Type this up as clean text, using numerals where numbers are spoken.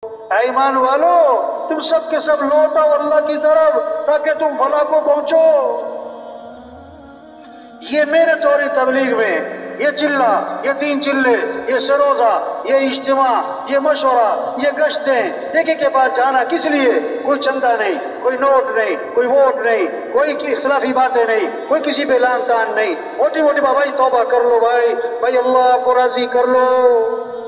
ऐ ईमान वालो, तुम सब के सब लौटो अल्लाह की तरफ ताकि तुम फलाह को पहुंचो। ये मेरे तौरी तबलीग में ये चिल्ला, ये 3 चिल्ले, ये सरोजा, ये इज्तिमा, ये मशवरा, ये गश्तें, एक के पास जाना किस लिए? कोई चंदा नहीं, कोई नोट नहीं, कोई वोट नहीं, कोई इख्तिलाफी बातें नहीं, कोई किसी पे लान तान नहीं। मोटी मोटी भाई तौबा कर लो भाई, भाई अल्लाह को राजी कर लो।